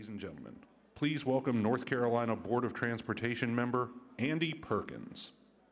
ladies and gentlemen, please welcome North Carolina Board of Transportation member Andy Perkins.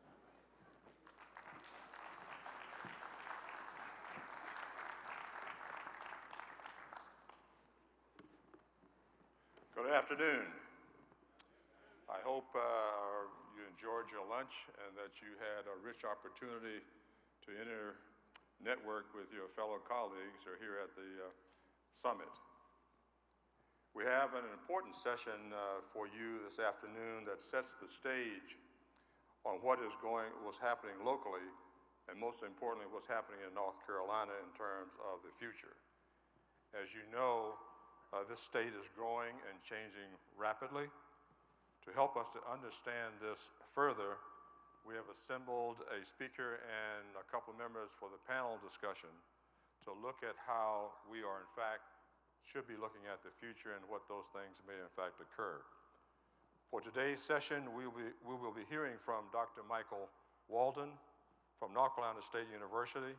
Good afternoon. I hope you enjoyed your lunch and that you had a rich opportunity to network with your fellow colleagues who are here at the summit. We have an important session for you this afternoon that sets the stage on what's happening locally, and most importantly, what's happening in North Carolina in terms of the future. As you know, this state is growing and changing rapidly. To help us to understand this further, we have assembled a speaker and a couple of members for the panel discussion to look at how we should be looking at the future and what those things may in fact occur. For today's session, we will be hearing from Dr. Michael Walden from North Carolina State University,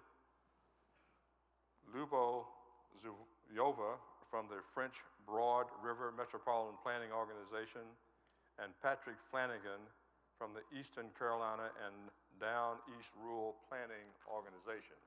Lyuba Zuyeva from the French Broad River Metropolitan Planning Organization, and Patrick Flanagan from the Eastern Carolina and Down East Rural Planning Organizations.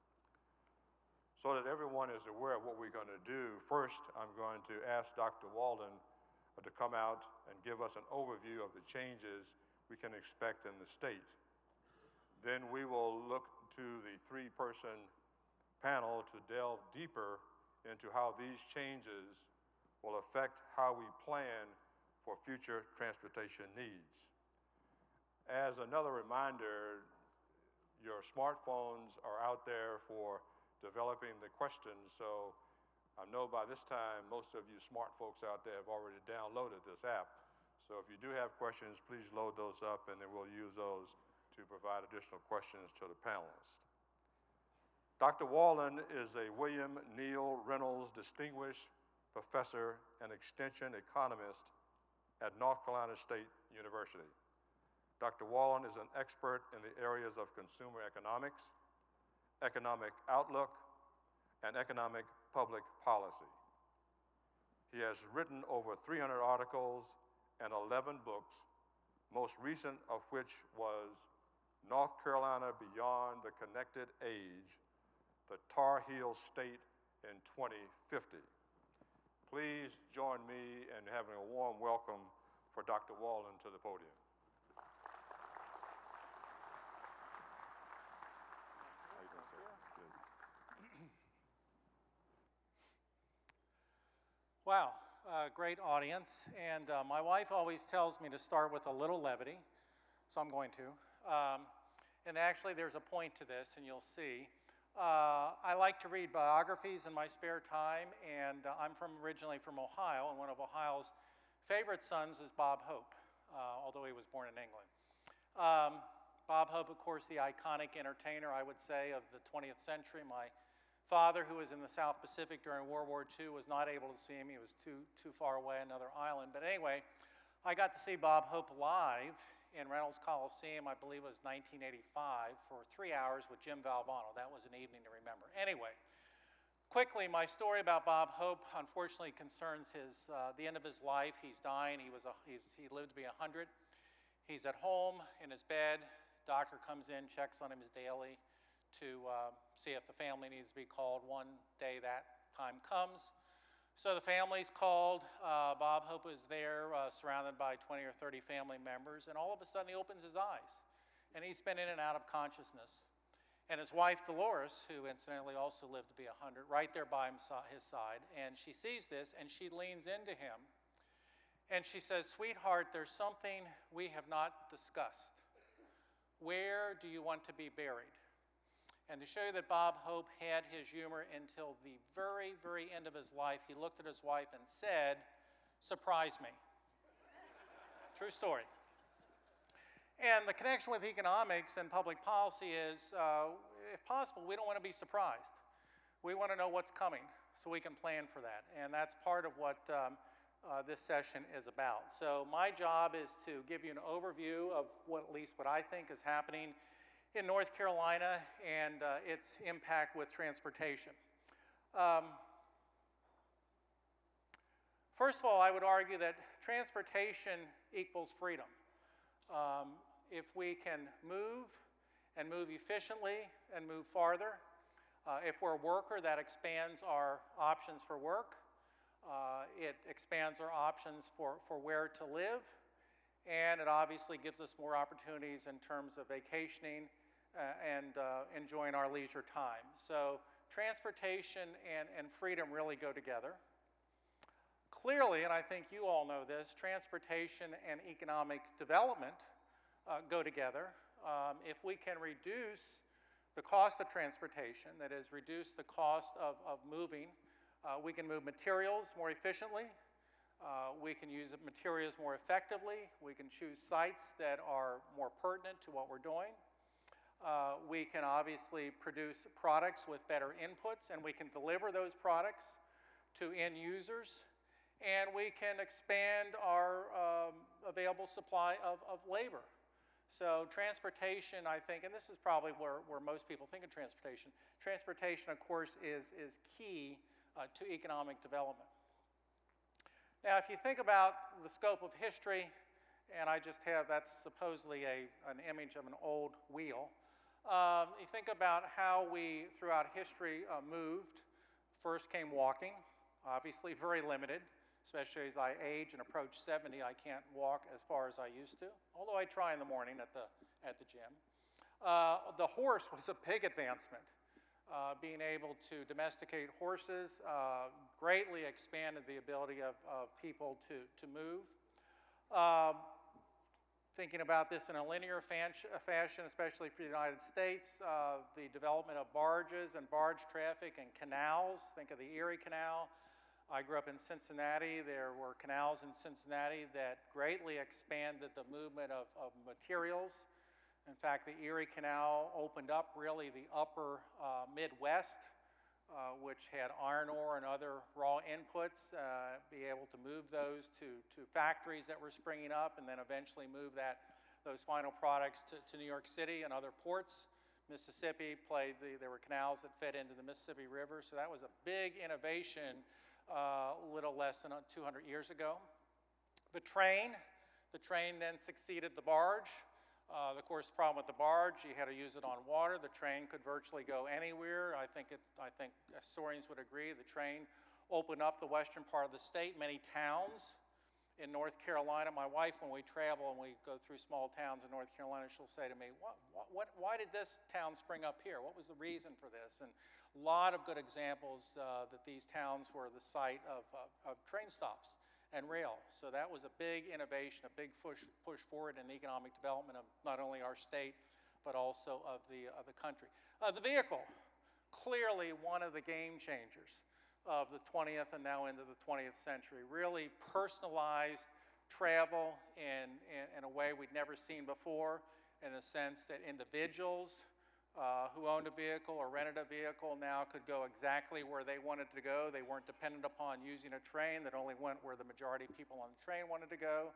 So that everyone is aware of what we're going to do, first I'm going to ask Dr. Walden to come out and give us an overview of the changes we can expect in the state. Then we will look to the three-person panel to delve deeper into how these changes will affect how we plan for future transportation needs. As another reminder, your smartphones are out there for developing the questions, so I know by this time most of you smart folks out there have already downloaded this app. So if you do have questions, please load those up and then we'll use those to provide additional questions to the panelists. Dr. Walden is a William Neal Reynolds Distinguished Professor and Extension Economist at North Carolina State University. Dr. Walden is an expert in the areas of consumer economics, economic outlook, and economic public policy. He has written over 300 articles and 11 books, most recent of which was North Carolina Beyond the Connected Age, the Tar Heel State in 2050. Please join me in having a warm welcome for Dr. Walden to the podium. Wow, great audience. And my wife always tells me to start with a little levity, so I'm going to. And actually, there's a point to this, and you'll see. I like to read biographies in my spare time, and I'm originally from Ohio, and one of Ohio's favorite sons is Bob Hope, although he was born in England. Bob Hope, of course, the iconic entertainer, I would say, of the 20th century. My father, who was in the South Pacific during World War II, was not able to see him. He was too far away, another island. But anyway, I got to see Bob Hope live in Reynolds Coliseum, I believe it was 1985, for 3 hours with Jim Valvano. That was an evening to remember. Anyway, quickly, my story about Bob Hope unfortunately concerns the end of his life. He's dying. He lived to be 100. He's at home in his bed. Doctor comes in, checks on him daily to see if the family needs to be called. One day that time comes. So the family's called. Bob Hope is there, surrounded by 20 or 30 family members, and all of a sudden he opens his eyes, and he's been in and out of consciousness. And his wife, Dolores, who incidentally also lived to be 100, right there by his side, and she sees this, and she leans into him, and she says, "Sweetheart, there's something we have not discussed. Where do you want to be buried?" And to show you that Bob Hope had his humor until the very, very end of his life, he looked at his wife and said, "Surprise me." True story. And the connection with economics and public policy is, if possible, we don't want to be surprised. We want to know what's coming so we can plan for that. And that's part of what this session is about. So my job is to give you an overview of at least what I think is happening in North Carolina and its impact with transportation. First of all, I would argue that transportation equals freedom. If we can move and move efficiently and move farther, if we're a worker, that expands our options for work. It expands our options for where to live, and it obviously gives us more opportunities in terms of vacationing and enjoying our leisure time. So transportation and freedom really go together. Clearly, and I think you all know this, transportation and economic development go together. If we can reduce the cost of transportation, that is, reduce the cost of moving, we can move materials more efficiently, we can use materials more effectively, we can choose sites that are more pertinent to what we're doing. We can obviously produce products with better inputs, and we can deliver those products to end users, and we can expand our available supply of labor. So transportation, I think, and this is probably where most people think of transportation. Transportation, of course, is key to economic development. Now, if you think about the scope of history, and I just have, that's supposedly an image of an old wheel. You think about how we, throughout history, moved. First came walking, obviously very limited, especially as I age and approach 70, I can't walk as far as I used to, although I try in the morning at the gym. The horse was a big advancement. Being able to domesticate horses greatly expanded the ability of people to move. Thinking about this in a linear fashion, especially for the United States, the development of barges and barge traffic and canals. Think of the Erie Canal. I grew up in Cincinnati. There were canals in Cincinnati that greatly expanded the movement of materials. In fact, the Erie Canal opened up really the upper Midwest, which had iron ore and other raw inputs, be able to move those to factories that were springing up, and then eventually move those final products to New York City and other ports. Mississippi there were canals that fed into the Mississippi River, so that was a big innovation a little less than 200 years ago. The train then succeeded the barge. Of course, the problem with the barge, you had to use it on water. The train could virtually go anywhere. I think historians would agree. The train opened up the western part of the state, many towns in North Carolina. My wife, when we travel and we go through small towns in North Carolina, she'll say to me, why did this town spring up here? What was the reason for this? And a lot of good examples that these towns were the site of train stops and rail. So that was a big innovation, a big push forward in the economic development of not only our state, but also of the country. The vehicle, clearly one of the game changers of the 20th and now into the 20th century. Really personalized travel in a way we'd never seen before, in the sense that individuals who owned a vehicle or rented a vehicle now could go exactly where they wanted to go. They weren't dependent upon using a train that only went where the majority of people on the train wanted to go.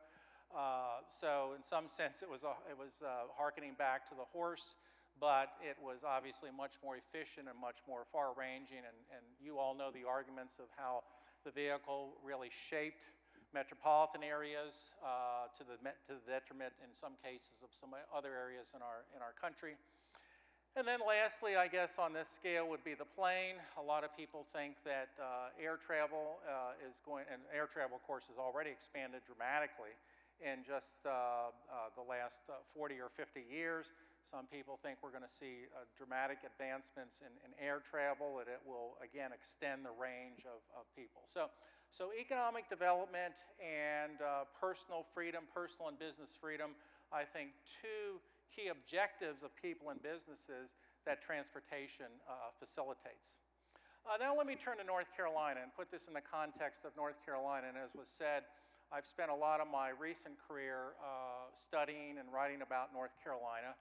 So in some sense it was hearkening back to the horse, but it was obviously much more efficient and much more far-ranging, and you all know the arguments of how the vehicle really shaped metropolitan areas to the detriment in some cases of some other areas in our country. And then lastly, I guess on this scale would be the plane. A lot of people think that air travel and air travel, of course, has already expanded dramatically in just the last 40 or 50 years. Some people think we're going to see dramatic advancements in air travel, and it will, again, extend the range of people. So economic development and personal freedom, personal and business freedom, I think two key objectives of people and businesses that transportation facilitates. Now let me turn to North Carolina and put this in the context of North Carolina. And as was said, I've spent a lot of my recent career studying and writing about North Carolina.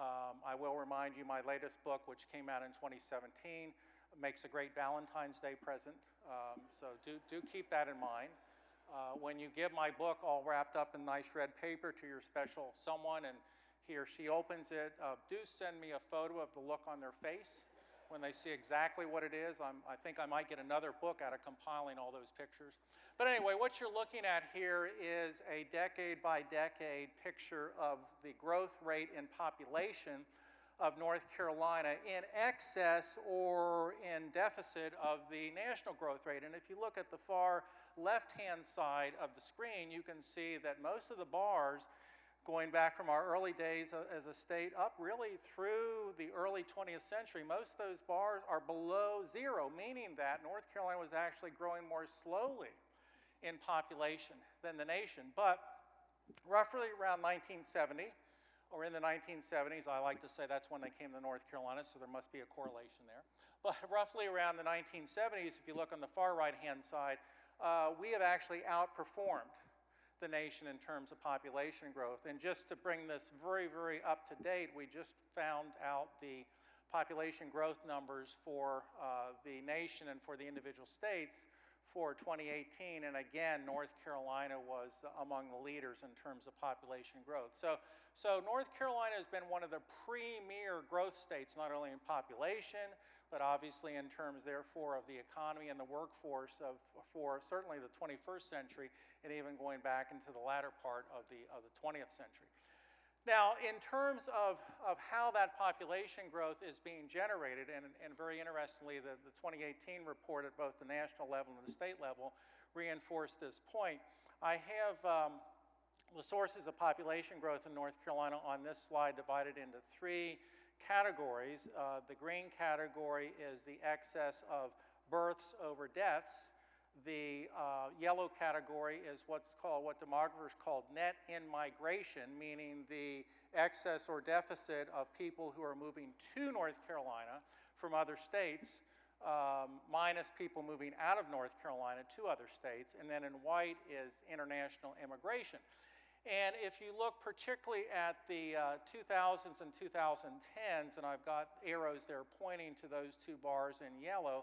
I will remind you, my latest book, which came out in 2017, makes a great Valentine's Day present. So do keep that in mind. When you give my book all wrapped up in nice red paper to your special someone, and he or she opens it, do send me a photo of the look on their face. when they see exactly what it is. I think I might get another book out of compiling all those pictures. But anyway, what you're looking at here is a decade by decade picture of the growth rate in population of North Carolina in excess or in deficit of the national growth rate. And if you look at the far left-hand side of the screen, you can see that most of the bars going back from our early days as a state up really through the early 20th century, most of those bars are below zero, meaning that North Carolina was actually growing more slowly in population than the nation. But roughly around 1970, or in the 1970s, I like to say that's when they came to North Carolina, so there must be a correlation there. But roughly around the 1970s, if you look on the far right-hand side, we have actually outperformed the nation in terms of population growth. And just to bring this very, very up to date, we just found out the population growth numbers for the nation and for the individual states for 2018. And again, North Carolina was among the leaders in terms of population growth. So North Carolina has been one of the premier growth states, not only in population, but obviously in terms, therefore, of the economy and the workforce for certainly the 21st century, and even going back into the latter part of the 20th century. Now, in terms of how that population growth is being generated, and very interestingly, the 2018 report at both the national level and the state level reinforced this point. I have the sources of population growth in North Carolina on this slide divided into three categories. The green category is the excess of births over deaths. The yellow category is what demographers call net in-migration, meaning the excess or deficit of people who are moving to North Carolina from other states, minus people moving out of North Carolina to other states. And then in white is international immigration. And if you look particularly at the 2000s and 2010s, and I've got arrows there pointing to those two bars in yellow,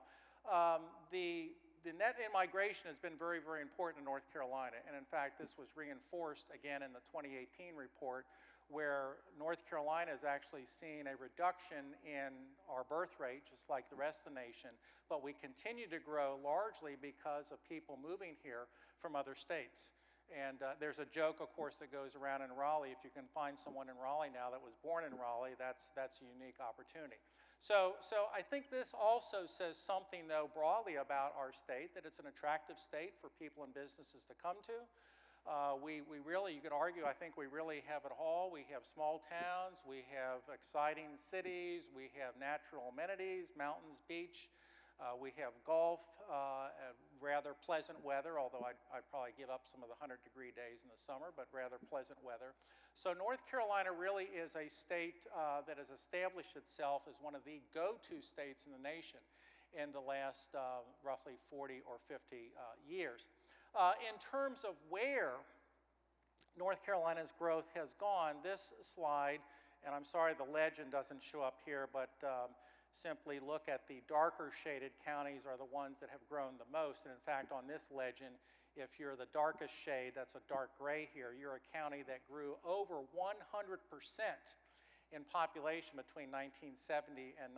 the net in-migration has been very, very important in North Carolina. And in fact, this was reinforced again in the 2018 report, where North Carolina has actually seen a reduction in our birth rate, just like the rest of the nation, but we continue to grow largely because of people moving here from other states. And there's a joke, of course, that goes around in Raleigh. If you can find someone in Raleigh now that was born in Raleigh, that's a unique opportunity. So I think this also says something, though, broadly about our state, that it's an attractive state for people and businesses to come to. We really, you could argue, I think we really have it all. We have small towns, we have exciting cities, we have natural amenities, mountains, beach. We have golf, rather pleasant weather, although I'd probably give up some of the 100-degree days in the summer, but rather pleasant weather. So North Carolina really is a state that has established itself as one of the go-to states in the nation in the last roughly 40 or 50 years. In terms of where North Carolina's growth has gone, this slide, and I'm sorry the legend doesn't show up here, but simply look at the darker shaded counties are the ones that have grown the most. And in fact, on this legend, if you're the darkest shade, that's a dark gray here, you're a county that grew over 100% in population between 1970 and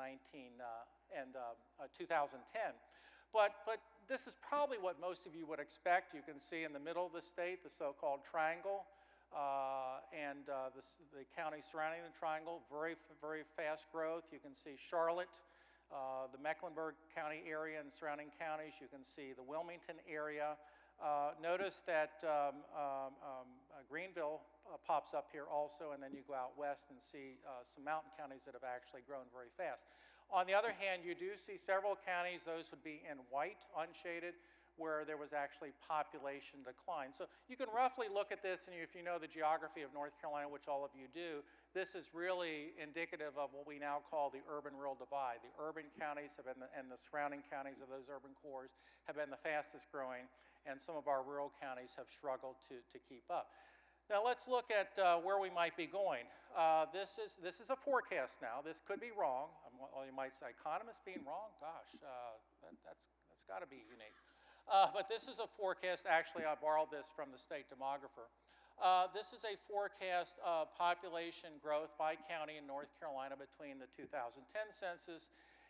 2010. But this is probably what most of you would expect. You can see in the middle of the state, the so-called triangle, and the county surrounding the triangle, very, very fast growth. You can see Charlotte, the Mecklenburg County area and surrounding counties. You can see the Wilmington area. Notice that Greenville pops up here also, and then you go out west and see some mountain counties that have actually grown very fast. On the other hand, you do see several counties, those would be in white, unshaded, where there was actually population decline. So you can roughly look at this, and if you know the geography of North Carolina, which all of you do, this is really indicative of what we now call the urban-rural divide. The urban counties have been, and the surrounding counties of those urban cores have been the fastest growing, and some of our rural counties have struggled to keep up. Now let's look at where we might be going. This is a forecast now. This could be wrong. Well, you might say, economists being wrong? Gosh, that's got to be unique. But this is a forecast. Actually, I borrowed this from the state demographer. This is a forecast of population growth by county in North Carolina between the 2010 census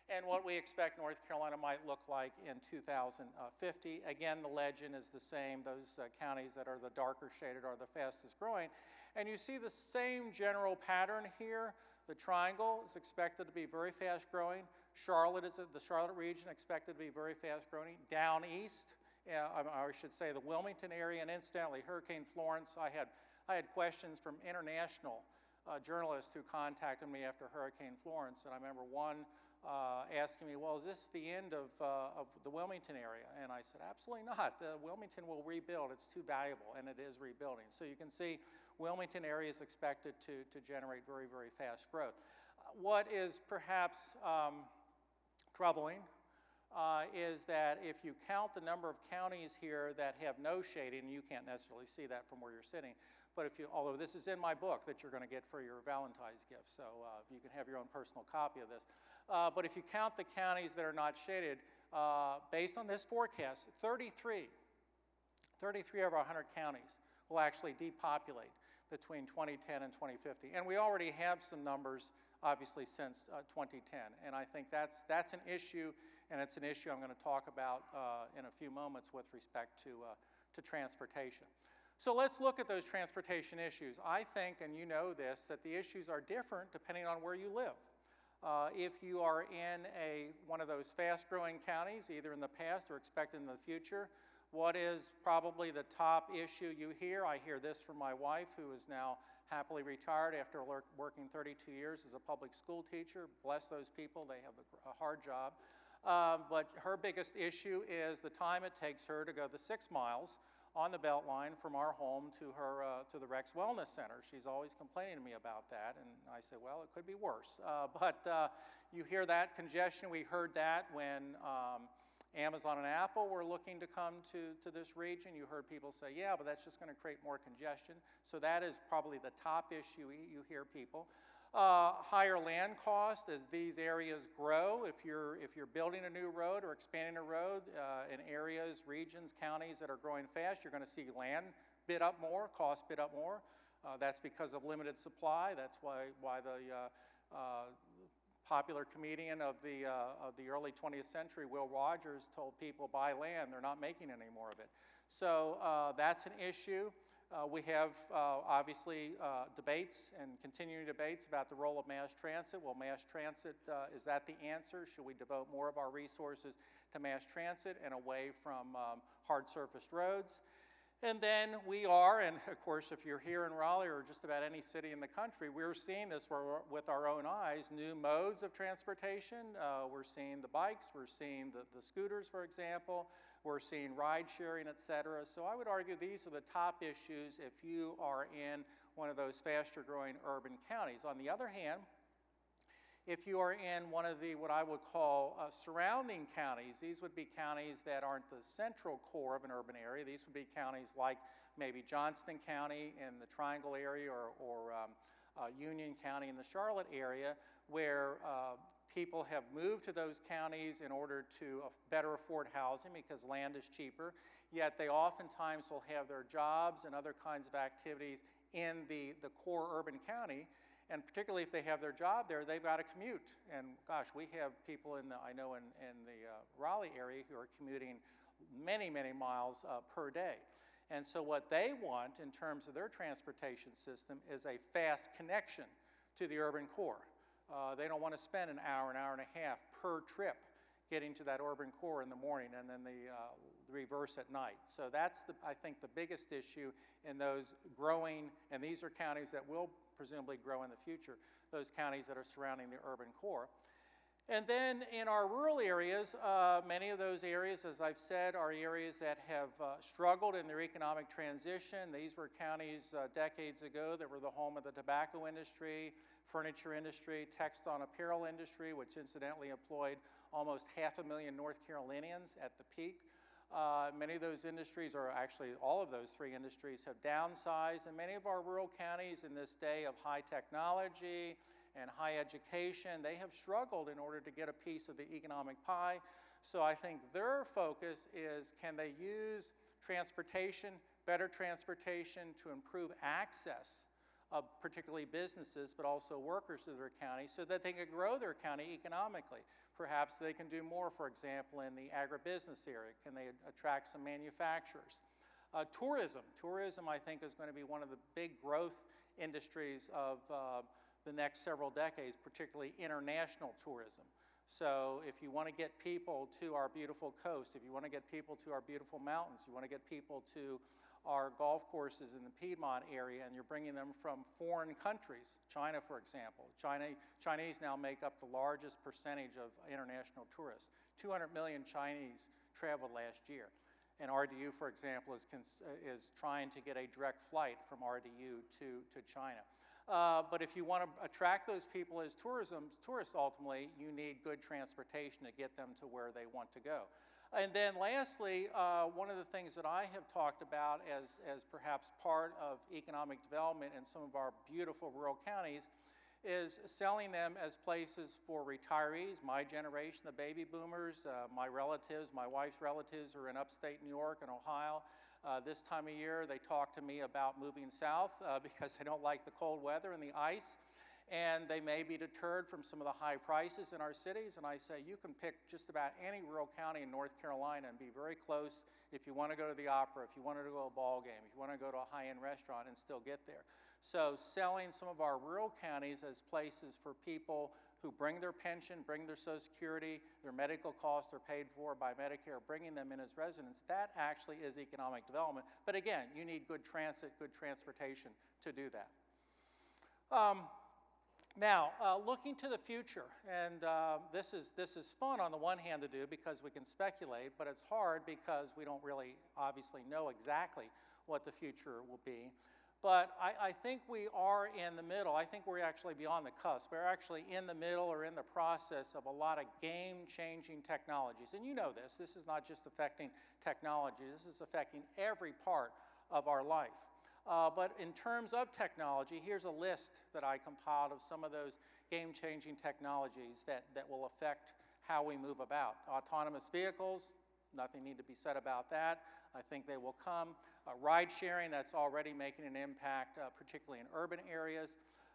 and what we expect North Carolina might look like in 2050. Again, the legend is the same. Those counties that are the darker shaded are the fastest growing. And you see the same general pattern here. The triangle is expected to be very fast growing. The Charlotte region expected to be very fast growing. Down east, I should say the Wilmington area, and incidentally, Hurricane Florence, I had questions from international journalists who contacted me after Hurricane Florence, and I remember one asking me, well, is this the end of the Wilmington area? And I said, absolutely not. The Wilmington will rebuild. It's too valuable, and it is rebuilding. So you can see Wilmington area is expected to generate very, very fast growth. What is perhaps troubling is that if you count the number of counties here that have no shading, and you can't necessarily see that from where you're sitting, but although this is in my book that you're going to get for your Valentine's gift, so you can have your own personal copy of this. But if you count the counties that are not shaded, based on this forecast, 33 of our 100 counties will actually depopulate between 2010 and 2050. And we already have some numbers, obviously, since 2010. And I think that's an issue, and it's an issue I'm going to talk about in a few moments with respect to transportation. So let's look at those transportation issues. I think, and you know this, that the issues are different depending on where you live. If you are in one of those fast-growing counties, either in the past or expected in the future, what is probably the top issue you hear? I hear this from my wife, who is now happily retired after working 32 years as a public school teacher. Bless those people, they have a hard job. But her biggest issue is the time it takes her to go the 6 miles on the Beltline from our home to the Rex Wellness Center. She's always complaining to me about that, and I say, well, it could be worse. But you hear that congestion. We heard that when Amazon and Apple were looking to come to this region. You heard people say, yeah, but that's just going to create more congestion. So that is probably the top issue you hear people. Higher land cost as these areas grow. If you're building a new road or expanding a road in areas, regions, counties that are growing fast, you're going to see land bid up more, cost bid up more. That's because of limited supply. That's why the popular comedian of the early 20th century, Will Rogers, told people, buy land. They're not making any more of it. So that's an issue. We have, obviously, debates and continuing debates about the role of mass transit. Well, mass transit, is that the answer? Should we devote more of our resources to mass transit and away from hard-surfaced roads? And then we are, and of course, if you're here in Raleigh or just about any city in the country, we're seeing this with our own eyes, new modes of transportation. We're seeing the bikes, we're seeing the scooters, for example. We're seeing ride sharing, et cetera. So I would argue these are the top issues if you are in one of those faster growing urban counties. On the other hand, if you are in one of the, what I would call surrounding counties, these would be counties that aren't the central core of an urban area. These would be counties like maybe Johnston County in the Triangle area or Union County in the Charlotte area, where people have moved to those counties in order to better afford housing because land is cheaper, yet they oftentimes will have their jobs and other kinds of activities in the core urban county. And particularly if they have their job there, they've got to commute. And gosh, we have people in the Raleigh area who are commuting many, many miles per day. And so what they want in terms of their transportation system is a fast connection to the urban core. They don't want to spend an hour and a half per trip getting to that urban core in the morning and then the reverse at night. So that's, I think, the biggest issue in those growing, and these are counties that will presumably grow in the future, those counties that are surrounding the urban core. And then in our rural areas, many of those areas, as I've said, are areas that have struggled in their economic transition. These were counties decades ago that were the home of the tobacco industry, furniture industry, textile and apparel industry, which incidentally employed almost 500,000 North Carolinians at the peak. Many of those industries, or actually all of those three industries, have downsized, and many of our rural counties in this day of high technology and high education, they have struggled in order to get a piece of the economic pie. So I think their focus is, can they use transportation, better transportation, to improve access particularly businesses, but also workers to their county, so that they can grow their county economically. Perhaps they can do more, for example, in the agribusiness area. Can they attract some manufacturers? Tourism, I think, is going to be one of the big growth industries of the next several decades, particularly international tourism. So if you want to get people to our beautiful coast, if you want to get people to our beautiful mountains, you want to get people to our golf courses in the Piedmont area, and you're bringing them from foreign countries, China, for example. Chinese now make up the largest percentage of international tourists. 200 million Chinese traveled last year. And RDU, for example, is trying to get a direct flight from RDU to China. But if you want to attract those people as tourists, ultimately, you need good transportation to get them to where they want to go. And then lastly, one of the things that I have talked about as perhaps part of economic development in some of our beautiful rural counties is selling them as places for retirees. My generation, the baby boomers, my relatives, my wife's relatives are in upstate New York and Ohio. This time of year, they talk to me about moving south because they don't like the cold weather and the ice. And they may be deterred from some of the high prices in our cities. And I say, you can pick just about any rural county in North Carolina and be very close if you want to go to the opera, if you want to go to a ball game, if you want to go to a high-end restaurant and still get there. So selling some of our rural counties as places for people who bring their pension, bring their Social Security, their medical costs are paid for by Medicare, bringing them in as residents, that actually is economic development. But again, you need good transit, good transportation to do that. Now, looking to the future, and this is fun on the one hand to do because we can speculate, but it's hard because we don't really obviously know exactly what the future will be. But I think we are in the middle. I think we're actually beyond the cusp. We're actually in the middle or in the process of a lot of game-changing technologies. And you know this. This is not just affecting technology. This is affecting every part of our life. But in terms of technology, here's a list that I compiled of some of those game-changing technologies that will affect how we move about. Autonomous vehicles, nothing need to be said about that. I think they will come. Ride sharing, that's already making an impact, particularly in urban areas.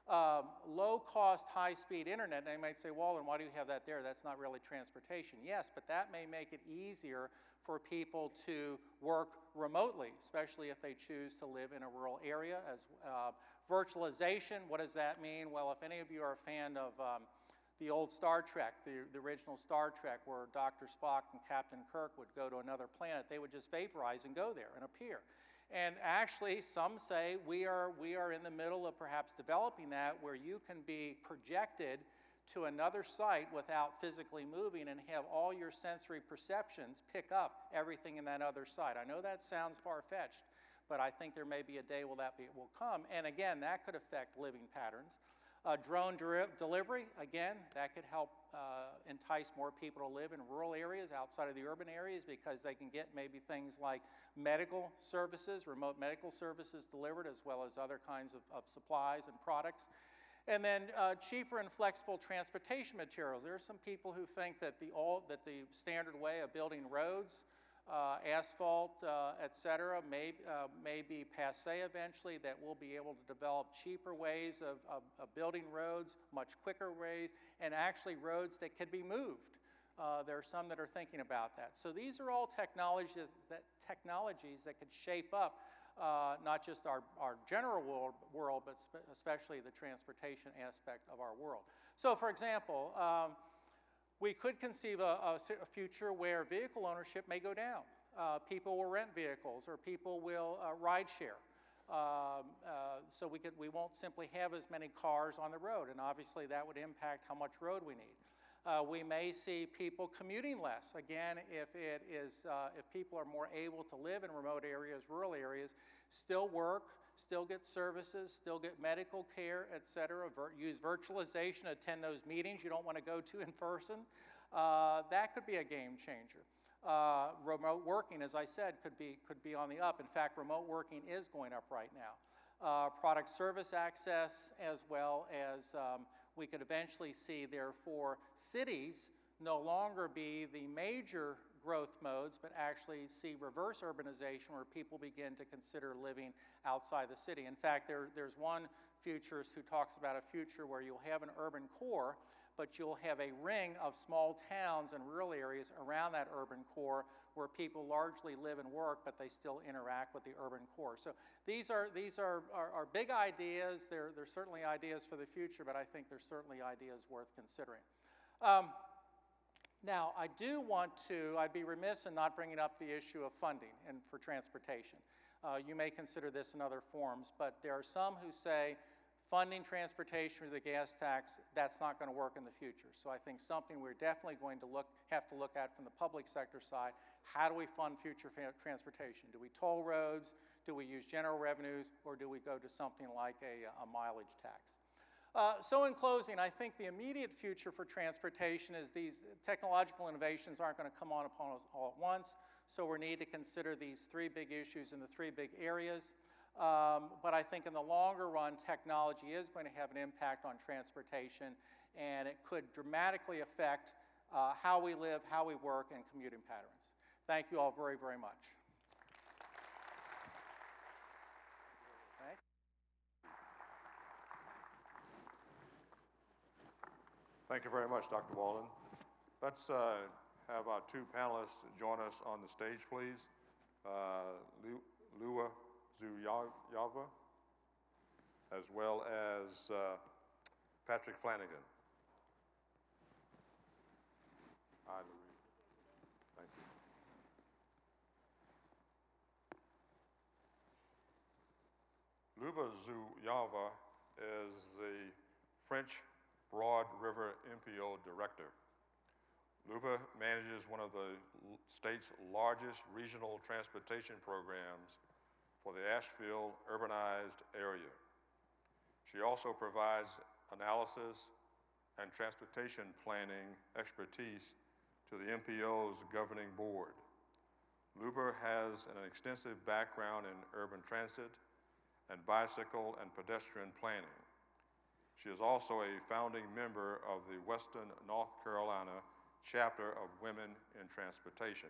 Low-cost, high-speed internet. And they might say, Walden, why do you have that there? That's not really transportation. Yes, but that may make it easier for people to work remotely, especially if they choose to live in a rural area. As virtualization, what does that mean? Well, if any of you are a fan of the old Star Trek, the original Star Trek, where Dr. Spock and Captain Kirk would go to another planet, they would just vaporize and go there and appear. And actually, some say we are in the middle of perhaps developing that, where you can be projected to another site without physically moving and have all your sensory perceptions pick up everything in that other site. I know that sounds far-fetched, but I think there may be a day will come. And again, that could affect living patterns. Drone delivery, again, that could help entice more people to live in rural areas outside of the urban areas because they can get maybe things like medical services, remote medical services delivered, as well as other kinds of supplies and products. And then cheaper and flexible transportation materials. There are some people who think that the standard way of building roads, asphalt, et cetera, may be passé eventually, that we'll be able to develop cheaper ways of building roads, much quicker ways, and actually roads that can be moved. There are some that are thinking about that. So these are all technologies that could shape up not just our general world, but especially the transportation aspect of our world. So for example, we could conceive a future where vehicle ownership may go down. People will rent vehicles, or people will ride share. So we won't simply have as many cars on the road, and obviously that would impact how much road we need. We may see people commuting less. Again, if people are more able to live in remote areas, rural areas, still work, still get services, still get medical care, et cetera, use virtualization, attend those meetings you don't want to go to in person, that could be a game changer. Remote working, as I said, could be on the up. In fact, remote working is going up right now. Product service access, as well as we could eventually see, therefore, cities no longer be the major growth modes, but actually see reverse urbanization, where people begin to consider living outside the city. In fact, there's one futures who talks about a future where you'll have an urban core, but you'll have a ring of small towns and rural areas around that urban core where people largely live and work, but they still interact with the urban core. So these are big ideas. They're certainly ideas for the future, but I think they're certainly ideas worth considering. Now, I'd be remiss in not bringing up the issue of funding and for transportation. You may consider this in other forms, but there are some who say funding transportation with the gas tax, that's not going to work in the future. So I think something we're definitely going to have to look at from the public sector side, how do we fund future transportation? Do we toll roads? Do we use general revenues? Or do we go to something like a mileage tax? So in closing, I think the immediate future for transportation is these technological innovations aren't going to come on upon us all at once. So we need to consider these three big issues in the three big areas. But I think in the longer run, technology is going to have an impact on transportation, and it could dramatically affect how we live, how we work, and commuting patterns. Thank you all very, very much. Thank you very much, Dr. Walden. Let's have our two panelists join us on the stage, please. Lyuba, Zuyeva, as well as Patrick Flanagan. Hi, Louise. Thank you. Lyuba Zuyeva is the French Broad River MPO Director. Lyuba manages one of the state's largest regional transportation programs for the Asheville urbanized area. She also provides analysis and transportation planning expertise to the MPO's governing board. Lyuba has an extensive background in urban transit and bicycle and pedestrian planning. She is also a founding member of the Western North Carolina chapter of Women in Transportation.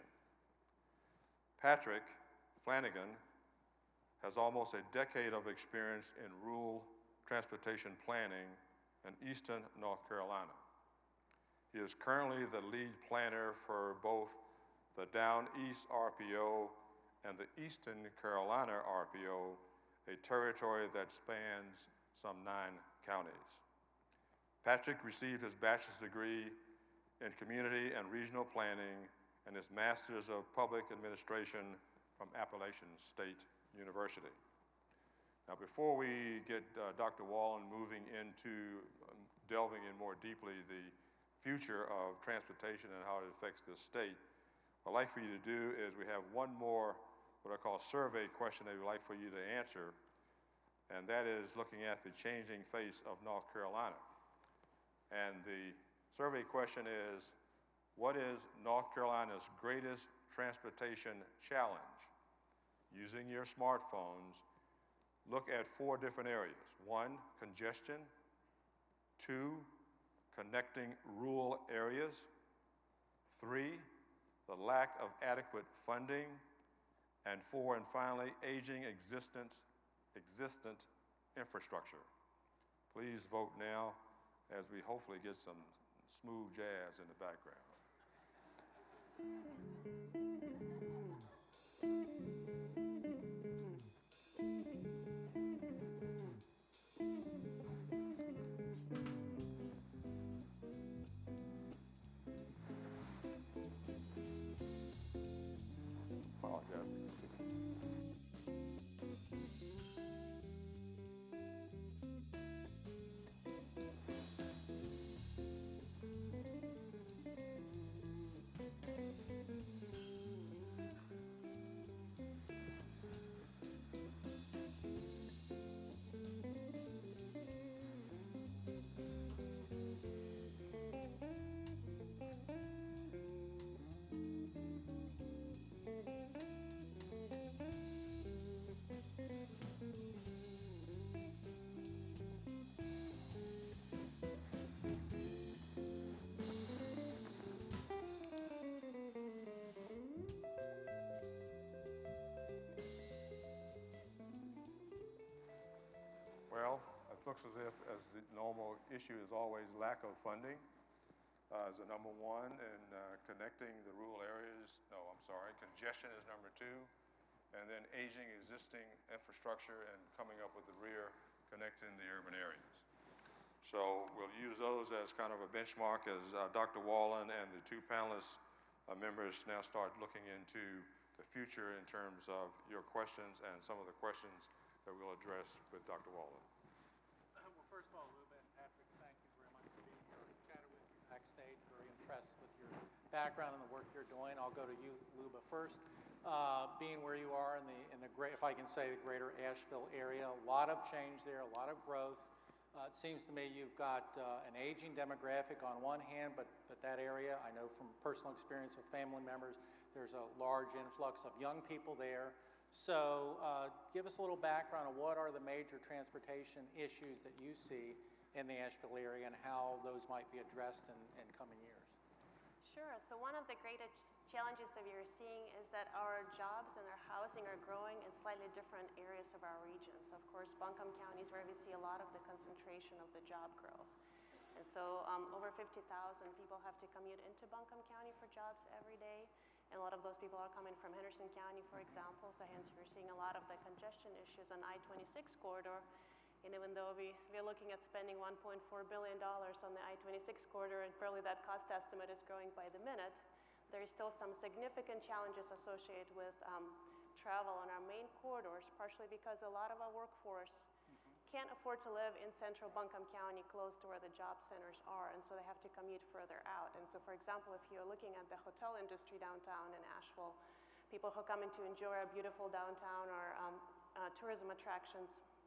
Patrick Flanagan has almost a decade of experience in rural transportation planning in Eastern North Carolina. He is currently the lead planner for both the Down East RPO and the Eastern Carolina RPO, a territory that spans some 9 counties. Patrick received his bachelor's degree in community and regional planning and his master's of public administration from Appalachian State University. Now, before we get Dr. Walden moving into delving in more deeply the future of transportation and how it affects this state, what I'd like for you to do is we have one more what I call survey question that we'd like for you to answer, and that is looking at the changing face of North Carolina. And the survey question is, what is North Carolina's greatest transportation challenge? Using your smartphones, look at 4 different areas. 1, congestion. 2, connecting rural areas. 3, the lack of adequate funding. And 4, and finally, aging existent infrastructure. Please vote now as we hopefully get some smooth jazz in the background. looks as if, as the normal issue is always lack of funding is the number one, and connecting the rural areas, no, I'm sorry, congestion is number two, and then aging existing infrastructure and coming up with the rear connecting the urban areas. So we'll use those as kind of a benchmark as Dr. Walden and the two panelists members now start looking into the future in terms of your questions and some of the questions that we'll address with Dr. Walden. Well, first of all, Lyuba and Patrick, thank you very much for being here. I chatted with you backstage, very impressed with your background and the work you're doing. I'll go to you, Lyuba, first. Being where you are in the great, if I can say, the greater Asheville area, a lot of change there, a lot of growth. It seems to me you've got an aging demographic on one hand, but that area, I know from personal experience with family members, there's a large influx of young people there. So give us a little background on what are the major transportation issues that you see in the Asheville area and how those might be addressed in coming years. Sure. So one of the greatest challenges that we are seeing is that our jobs and our housing are growing in slightly different areas of our region. So of course, Buncombe County is where we see a lot of the concentration of the job growth. And so over 50,000 people have to commute into Buncombe County for jobs every day. And a lot of those people are coming from Henderson County, for example. So hence you're seeing a lot of the congestion issues on I-26 corridor. And even though we're looking at spending $1.4 billion on the I-26 corridor, and probably that cost estimate is growing by the minute, there is still some significant challenges associated with travel on our main corridors, partially because a lot of our workforce can't afford to live in central Buncombe County close to where the job centers are, and so they have to commute further out. And so, for example, if you're looking at the hotel industry downtown in Asheville, people who come in to enjoy our beautiful downtown or tourism attractions,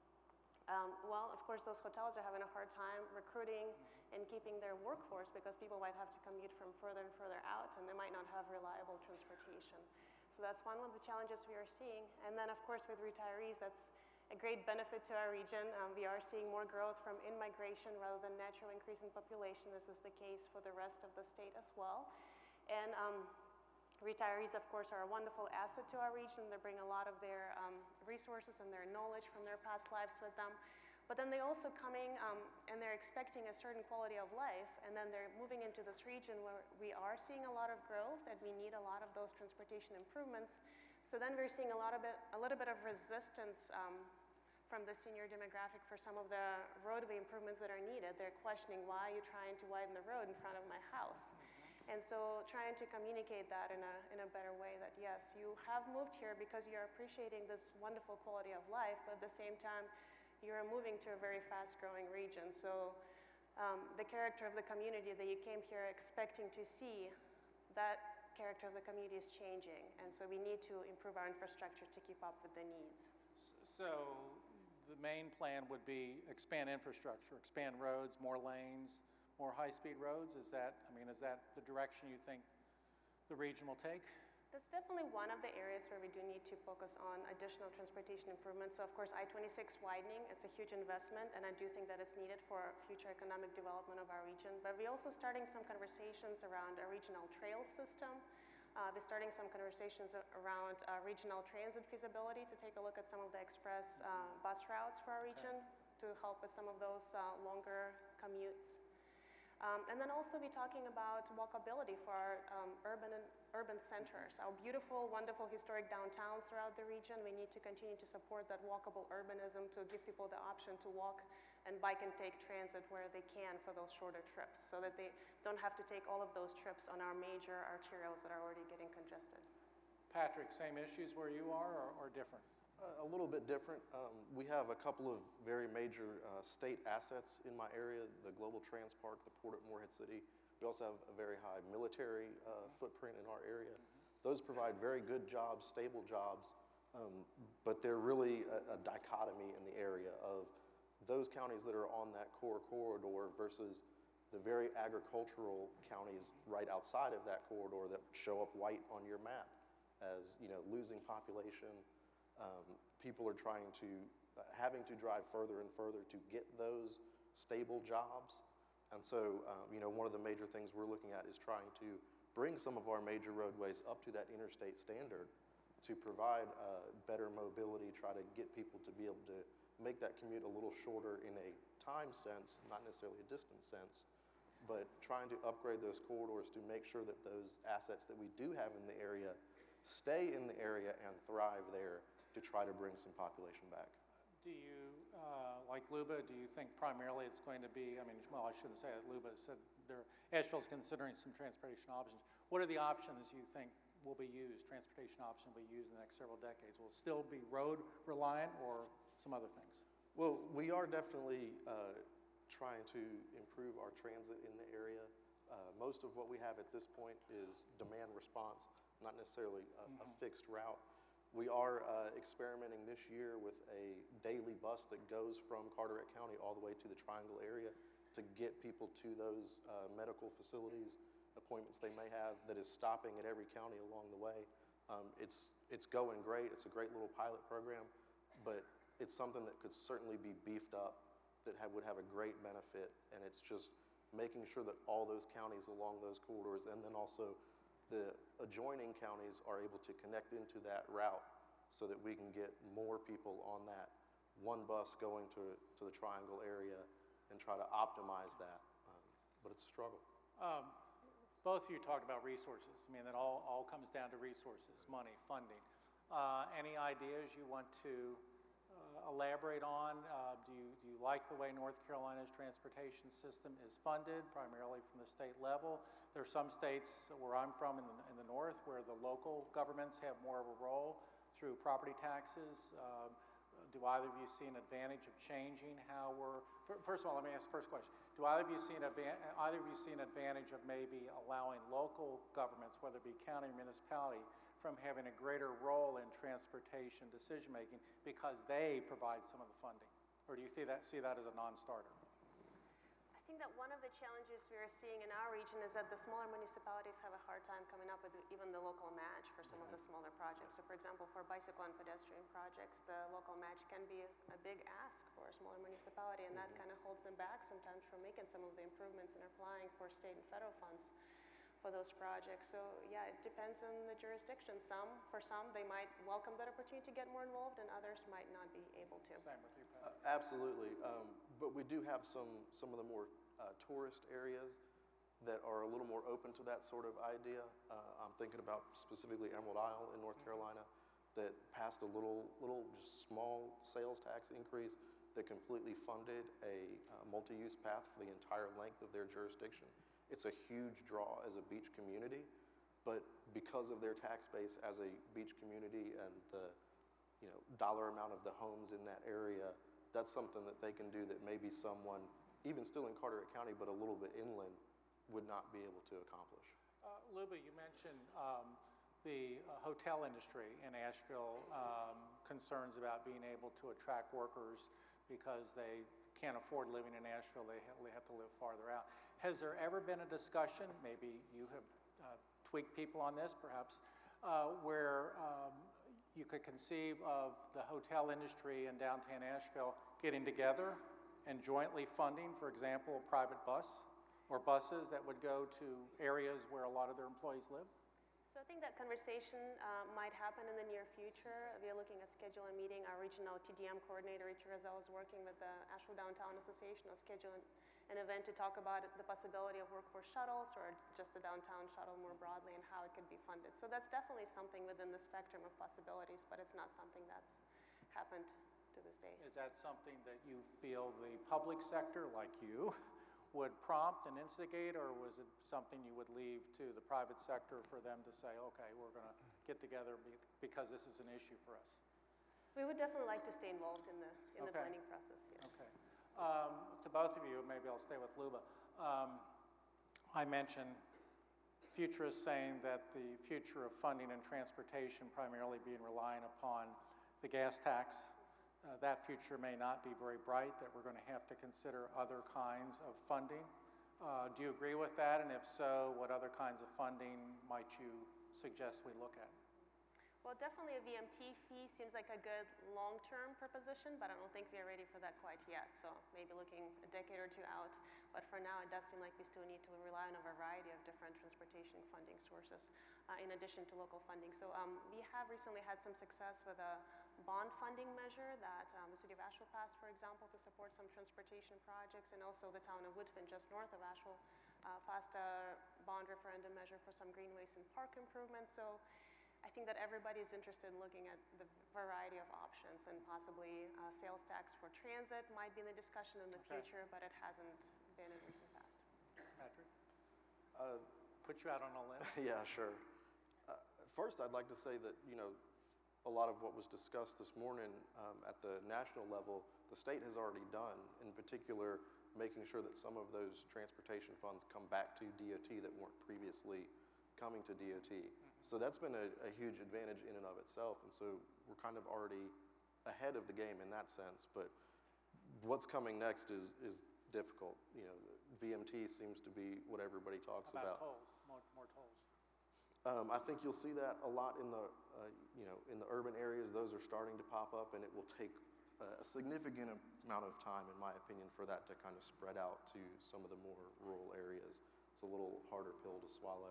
well, of course, those hotels are having a hard time recruiting and keeping their workforce because people might have to commute from further and further out, and they might not have reliable transportation. So that's one of the challenges we are seeing. And then, of course, with retirees, that's a great benefit to our region. We are seeing more growth from in-migration rather than natural increase in population. This is the case for the rest of the state as well. And retirees, of course, are a wonderful asset to our region. They bring a lot of their resources and their knowledge from their past lives with them. But then they also coming and they're expecting a certain quality of life, and then they're moving into this region where we are seeing a lot of growth and we need a lot of those transportation improvements. So then we're seeing a little bit of resistance from the senior demographic for some of the roadway improvements that are needed. They're questioning, why are you trying to widen the road in front of my house? And so trying to communicate that in a better way, that yes, you have moved here because you're appreciating this wonderful quality of life, but at the same time, you're moving to a very fast-growing region. So the character of the community that you came here expecting to see, that character of the community is changing, and so we need to improve our infrastructure to keep up with the needs. So the main plan would be expand infrastructure, expand roads, more lanes, more high-speed roads. Is that the direction you think the region will take? That's definitely one of the areas where we do need to focus on additional transportation improvements. So of course, I-26 widening, it's a huge investment, and I do think that it's needed for future economic development of our region. But we're also starting some conversations around a regional trail system. We're starting some conversations around regional transit feasibility to take a look at some of the express bus routes for our region to help with some of those longer commutes. And then also be talking about walkability for our urban centers, our beautiful, wonderful historic downtowns throughout the region. We need to continue to support that walkable urbanism to give people the option to walk and bike and take transit where they can for those shorter trips, so that they don't have to take all of those trips on our major arterials that are already getting congested. Patrick, same issues where you are or different? A little bit different. We have a couple of very major state assets in my area, the Global Trans Park, the Port at Morehead City. We also have a very high military footprint in our area. Those provide very good jobs, stable jobs, but they're really a dichotomy in the area of those counties that are on that core corridor versus the very agricultural counties right outside of that corridor that show up white on your map as, you know, losing population. People are trying to, having to drive further and further to get those stable jobs. And so, you know, one of the major things we're looking at is trying to bring some of our major roadways up to that interstate standard to provide better mobility, try to get people to be able to make that commute a little shorter in a time sense, not necessarily a distance sense, but trying to upgrade those corridors to make sure that those assets that we do have in the area stay in the area and thrive there to try to bring some population back. Do you, like Lyuba, do you think primarily it's going to be, I mean, well, I shouldn't say that. Lyuba said Asheville's considering some transportation options. What are the options you think will be used, transportation option will be used in the next several decades? Will it still be road reliant or some other things? Well, we are definitely trying to improve our transit in the area. Most of what we have at this point is demand response, not necessarily a fixed route. We are experimenting this year with a daily bus that goes from Carteret County all the way to the Triangle area to get people to those medical facilities, appointments they may have, that is stopping at every county along the way. It's going great. It's a great little pilot program, but it's something that could certainly be beefed up that would have a great benefit, and it's just making sure that all those counties along those corridors and then also the adjoining counties are able to connect into that route so that we can get more people on that one bus going to the Triangle area and try to optimize that. But it's a struggle. Both of you talked about resources. I mean, that all comes down to resources, money, funding. Any ideas you want to elaborate on? Do you like the way North Carolina's transportation system is funded, primarily from the state level? There are some states where I'm from in the north where the local governments have more of a role through property taxes. Do either of you see an advantage of changing how we're, first of all, let me ask the first question. Do either of you see an advantage of maybe allowing local governments, whether it be county or municipality, from having a greater role in transportation decision-making because they provide some of the funding? Or do you see that as a non-starter? I think that one of the challenges we are seeing in our region is that the smaller municipalities have a hard time coming up with even the local match for some of the smaller projects. So for example, for bicycle and pedestrian projects, the local match can be a big ask for a smaller municipality, and that kind of holds them back sometimes from making some of the improvements and applying for state and federal funds for those projects. So yeah, it depends on the jurisdiction. For some, they might welcome that opportunity to get more involved, and others might not be able to. Same with you, Pat. Absolutely, but we do have some of the more tourist areas that are a little more open to that sort of idea. I'm thinking about specifically Emerald Isle in North Carolina that passed a little just small sales tax increase that completely funded a multi-use path for the entire length of their jurisdiction. It's a huge draw as a beach community, but because of their tax base as a beach community and the dollar amount of the homes in that area, that's something that they can do that maybe someone, even still in Carteret County, but a little bit inland, would not be able to accomplish. Lyuba, you mentioned the hotel industry in Asheville, concerns about being able to attract workers because they can't afford living in Asheville, they have to live farther out. Has there ever been a discussion, maybe you have tweaked people on this perhaps, where you could conceive of the hotel industry in downtown Asheville getting together and jointly funding, for example, a private bus or buses that would go to areas where a lot of their employees live? So I think that conversation might happen in the near future. We are looking at scheduling a meeting. Our regional TDM coordinator, Richard Rizal, is working with the Asheville Downtown Association on scheduling an event to talk about the possibility of workforce shuttles or just the downtown shuttle more broadly and how it could be funded. So that's definitely something within the spectrum of possibilities, but it's not something that's happened to this day. Is that something that you feel the public sector, like you, would prompt and instigate, or was it something you would leave to the private sector for them to say, okay, we're going to get together because this is an issue for us? We would definitely like to stay involved in the planning process. Yes. Okay. To both of you, maybe I'll stay with Lyuba. I mentioned futurists saying that the future of funding and transportation primarily being reliant upon the gas tax. That future may not be very bright, that we're going to have to consider other kinds of funding. Do you agree with that? And if so, what other kinds of funding might you suggest we look at? Well, definitely a VMT fee seems like a good long-term proposition, but I don't think we are ready for that quite yet. So maybe looking a decade or two out. But for now, it does seem like we still need to rely on a variety of different transportation funding sources in addition to local funding. So we have recently had some success with a bond funding measure that the city of Asheville passed, for example, to support some transportation projects, and also the town of Woodfin, just north of Asheville, passed a bond referendum measure for some greenways and park improvements. So I think that everybody is interested in looking at the variety of options, and possibly sales tax for transit might be in the discussion in the future, but it hasn't been in recent past. Patrick? Put you out on a limb. Yeah, sure. First, I'd like to say that, a lot of what was discussed this morning at the national level, the state has already done, in particular, making sure that some of those transportation funds come back to DOT that weren't previously coming to DOT. So that's been a huge advantage in and of itself, and so we're kind of already ahead of the game in that sense, but what's coming next is difficult. VMT seems to be what everybody talks about. Tolls, more tolls. I think you'll see that a lot in the, in the urban areas. Those are starting to pop up, and it will take a significant amount of time, in my opinion, for that to kind of spread out to some of the more rural areas. It's a little harder pill to swallow,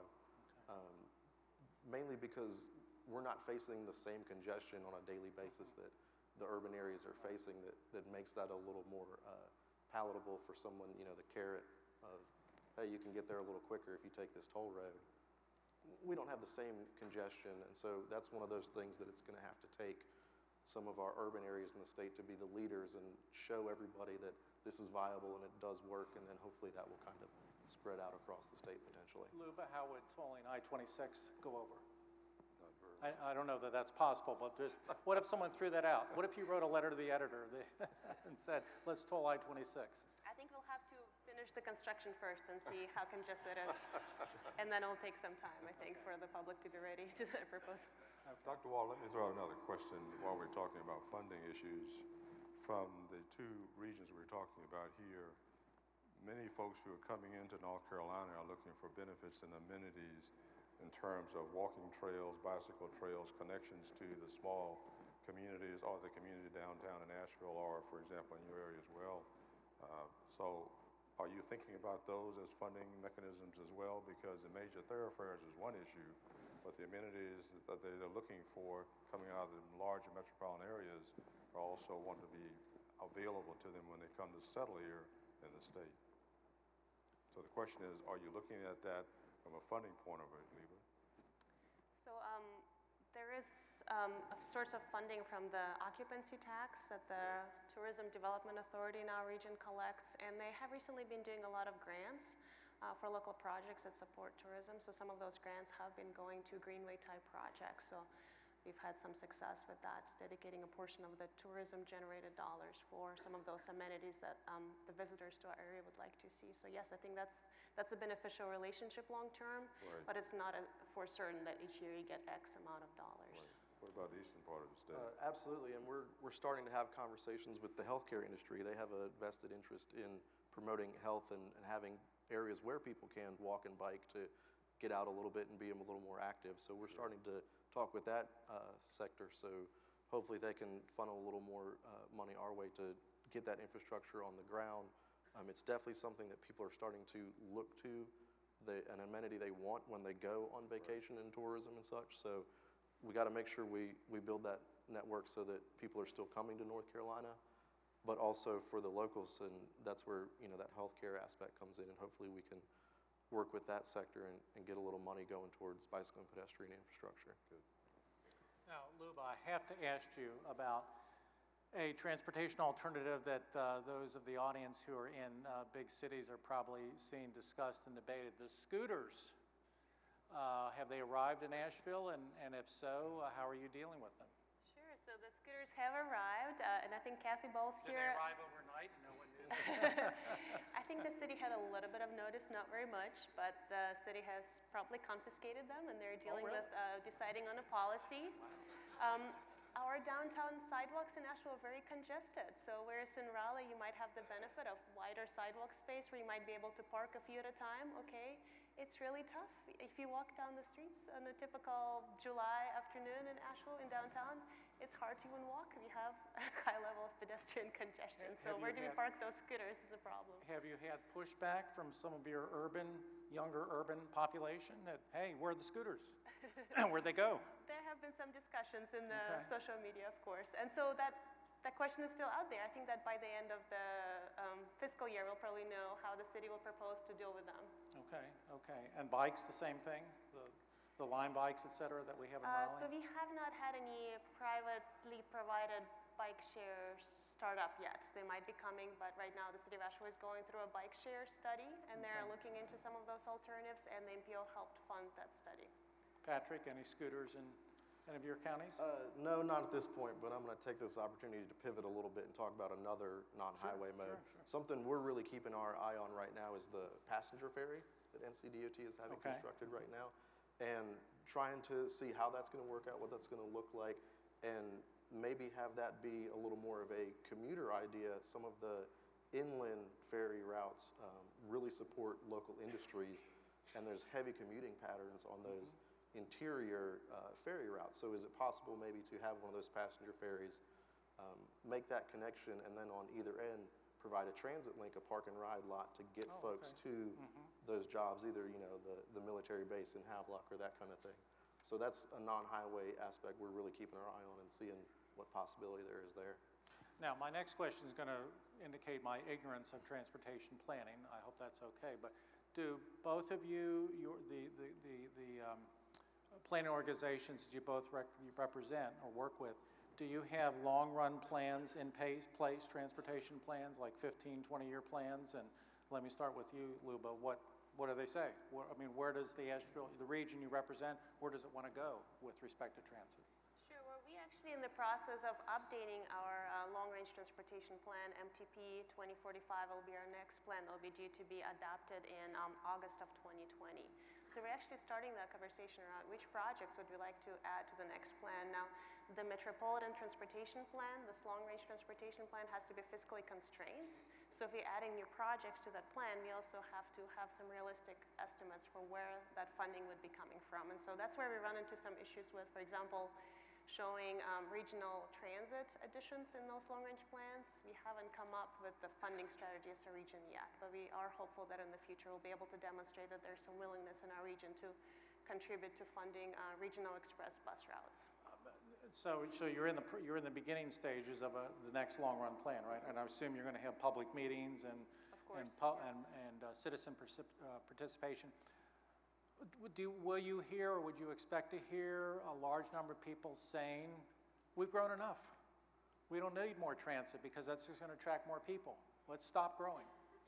mainly because we're not facing the same congestion on a daily basis that the urban areas are facing that makes that a little more palatable for someone, the carrot of, hey, you can get there a little quicker if you take this toll road. We don't have the same congestion, and so that's one of those things that it's going to have to take some of our urban areas in the state to be the leaders and show everybody that this is viable and it does work, and then hopefully that will kind of spread out across the state potentially. Lyuba, how would tolling I-26 go over? Not very I don't know that that's possible, but just, what if someone threw that out? What if you wrote a letter to the editor and said, let's toll I-26? I think we'll have to finish the construction first and see how congested it is. And then it'll take some time, I think, for the public to be ready to the proposal. Okay. Dr. Wall, let me throw out another question while we're talking about funding issues. From the two regions we're talking about here, many folks who are coming into North Carolina are looking for benefits and amenities in terms of walking trails, bicycle trails, connections to the small communities or the community downtown in Asheville, or, for example, in your area as well. So are you thinking about those as funding mechanisms as well? Because the major thoroughfares is one issue, but the amenities that they're looking for coming out of the larger metropolitan areas are also want to be available to them when they come to settle here in the state. So the question is, are you looking at that from a funding point of view, Lyuba? So there is a source of funding from the occupancy tax that the Tourism Development Authority in our region collects, and they have recently been doing a lot of grants for local projects that support tourism. So some of those grants have been going to Greenway type projects. So we've had some success with that, dedicating a portion of the tourism generated dollars for some of those amenities that the visitors to our area would like to see. So yes, I think that's a beneficial relationship long term, Right. but it's not for certain that each year you get X amount of dollars. Right. What about the eastern part of the state? Absolutely, and we're starting to have conversations with the healthcare industry. They have a vested interest in promoting health and having areas where people can walk and bike to get out a little bit and be a little more active. So we're starting to talk with that sector, so hopefully they can funnel a little more money our way to get that infrastructure on the ground. It's definitely something that people are starting to look to, an amenity they want when they go on vacation and tourism and such. So we got to make sure we build that network so that people are still coming to North Carolina, but also for the locals, and that's where that healthcare aspect comes in, and hopefully we can work with that sector and get a little money going towards bicycle and pedestrian infrastructure. Good. Now, Lyuba, I have to ask you about a transportation alternative that those of the audience who are in big cities are probably seeing discussed and debated, the scooters. Have they arrived in Asheville, and if so, how are you dealing with them? Sure, so the scooters have arrived, and I think Kathy Bowles Did here. they arrive overnight and no one knew? I think the city had a little bit of notice, not very much, but the city has promptly confiscated them, and they're dealing really? with deciding on a policy. Our downtown sidewalks in Asheville are very congested, so whereas in Raleigh you might have the benefit of wider sidewalk space where you might be able to park a few at a time, okay, it's really tough. If you walk down the streets on a typical July afternoon in Asheville, in downtown, it's hard to even walk if you have a high level of pedestrian congestion. So Have where you do we had- park those scooters is a problem. Have you had pushback from some of your younger urban population that, hey, where are the scooters? Where'd they go? There have been some discussions in the Okay. social media, of course. And so that question is still out there. I think that by the end of the fiscal year, we'll probably know how the city will propose to deal with them. Okay, okay. And bikes, the same thing? The Lime bikes, et cetera, that we have in Raleigh? So we have not had any privately provided bike shares start up yet. They might be coming, but right now the city of Asheville is going through a bike share study, and they're Okay. looking into some of those alternatives, and the MPO helped fund that study. Patrick, any scooters in any of your counties? No, not at this point, but I'm going to take this opportunity to pivot a little bit and talk about another non-highway mode. sure. Something we're really keeping our eye on right now is the passenger ferry that NCDOT is having Okay. constructed right now, and trying to see how that's going to work out, what that's going to look like, and maybe have that be a little more of a commuter idea. Some of the inland ferry routes really support local industries, and there's heavy commuting patterns on those interior ferry routes. So is it possible maybe to have one of those passenger ferries, make that connection, and then on either end provide a transit link, a park and ride lot to get folks to those jobs, either the military base in Havelock or that kind of thing. So that's a non-highway aspect we're really keeping our eye on and seeing what possibility there is there. Now, my next question is going to indicate my ignorance of transportation planning. I hope that's okay. But do both of you, the planning organizations that you both represent or work with, do you have long-run plans in place, transportation plans, like 15, 20-year plans? And let me start with you, Lyuba. What do they say? Where does the Asheville, the region you represent, where does it want to go with respect to transit? Sure. Well, we actually in the process of updating our long-range transportation plan, MTP 2045 will be our next plan. That will be due to be adopted in August of 2020. So we're actually starting that conversation around which projects would we like to add to the next plan. Now, the Metropolitan Transportation Plan, this long-range transportation plan, has to be fiscally constrained. So if we're adding new projects to that plan, we also have to have some realistic estimates for where that funding would be coming from. And so that's where we run into some issues with, for example, showing regional transit additions in those long-range plans. We haven't come up with the funding strategy as a region yet, but we are hopeful that in the future we'll be able to demonstrate that there's some willingness in our region to contribute to funding regional express bus routes. So you're in the beginning stages of the next long-run plan, right? And I assume you're going to have public meetings and citizen participation. Will you hear, or would you expect to hear a large number of people saying, we've grown enough. We don't need more transit because that's just going to attract more people. Let's stop growing.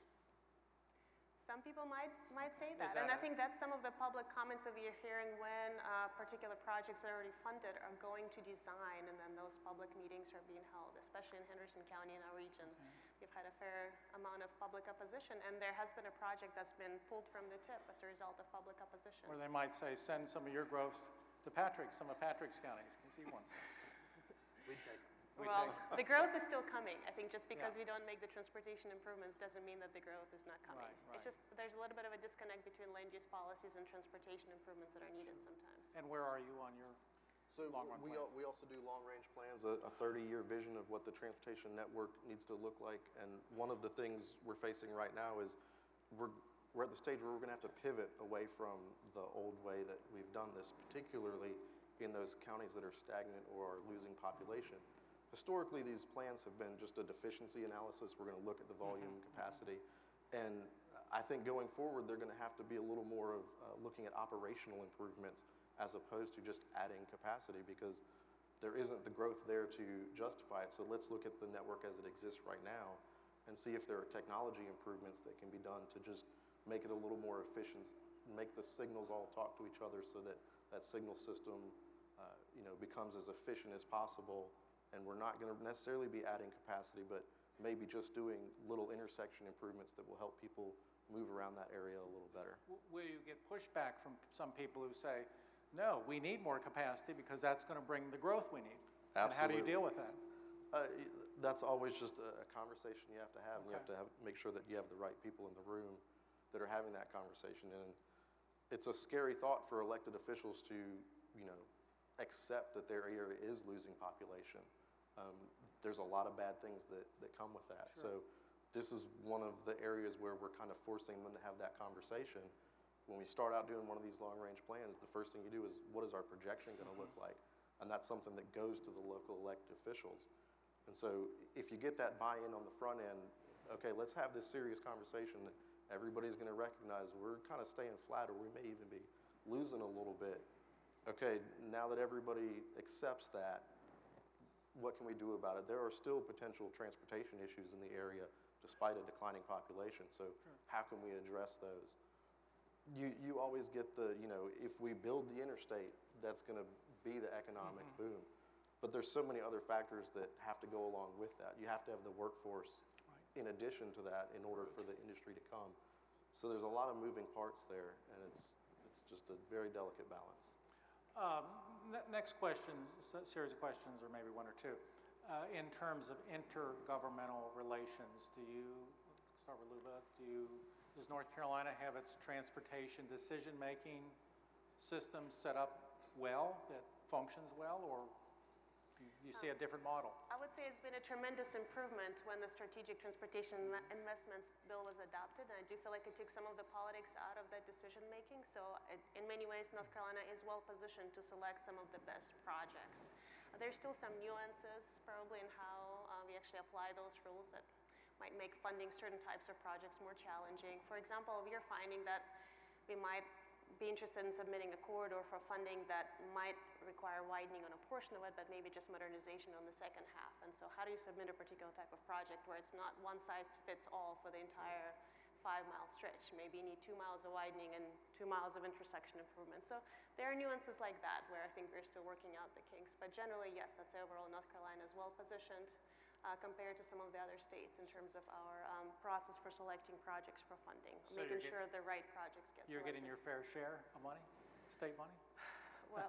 Some people might say that, and I think that's some of the public comments that we are hearing when particular projects that are already funded are going to design, and then those public meetings are being held, especially in Henderson County in our region. We've had a fair amount of public opposition, and there has been a project that's been pulled from the tip as a result of public opposition. Or they might say, send some of your growth to Patrick, some of Patrick's counties, because he wants that. We'd take it. Well, the growth is still coming. I think just because we don't make the transportation improvements doesn't mean that the growth is not coming. Right. It's just there's a little bit of a disconnect between land use policies and transportation improvements that are needed sometimes. And where are you on your long-run plan? We also do long-range plans, a 30-year vision of what the transportation network needs to look like. And one of the things we're facing right now is we're at the stage where we're going to have to pivot away from the old way that we've done this, particularly in those counties that are stagnant or are losing population. Historically, these plans have been just a deficiency analysis. We're going to look at the volume and capacity. And I think going forward, they're going to have to be a little more of looking at operational improvements as opposed to just adding capacity, because there isn't the growth there to justify it. So let's look at the network as it exists right now and see if there are technology improvements that can be done to just make it a little more efficient, make the signals all talk to each other so that that signal system becomes as efficient as possible. And we're not going to necessarily be adding capacity, but maybe just doing little intersection improvements that will help people move around that area a little better. Will you get pushback from some people who say, no, we need more capacity because that's going to bring the growth we need? Absolutely. And how do you deal with that? That's always just a conversation you have to have, and you have to make sure that you have the right people in the room that are having that conversation. And it's a scary thought for elected officials to, accept that their area is losing population. There's a lot of bad things that come with that. Sure. So this is one of the areas where we're kind of forcing them to have that conversation. When we start out doing one of these long-range plans, the first thing you do is, what is our projection going to look like? And that's something that goes to the local elected officials. And so if you get that buy-in on the front end, okay, let's have this serious conversation that everybody's going to recognize we're kind of staying flat, or we may even be losing a little bit. Okay, now that everybody accepts that, what can we do about it? There are still potential transportation issues in the area despite a declining population. So how can we address those? You always get the, if we build the interstate, that's going to be the economic boom. But there's so many other factors that have to go along with that. You have to have the workforce in addition to that in order for the industry to come. So there's a lot of moving parts there, and it's just a very delicate balance. Next question, series of questions, or maybe one or two. In terms of intergovernmental relations, let's start with Lyuba, does North Carolina have its transportation decision-making system set up well, that functions well, or do you see a different model? I would say it's been a tremendous improvement when the Strategic Transportation Investments Bill was adopted, and I do feel like it took some of the politics out of that decision-making. So in many ways, North Carolina is well positioned to select some of the best projects. There's still some nuances probably in how we actually apply those rules that might make funding certain types of projects more challenging. For example, we are finding that we might be interested in submitting a corridor for funding that might require widening on a portion of it, but maybe just modernization on the second half. And so how do you submit a particular type of project where it's not one size fits all for the entire 5-mile stretch? Maybe you need 2 miles of widening and 2 miles of intersection improvement. So there are nuances like that where I think we're still working out the kinks. But generally, yes, I'd say overall North Carolina is well positioned compared to some of the other states in terms of our process for selecting projects for funding, So making sure the right projects get You're selected. getting your fair share of money, state money? Well,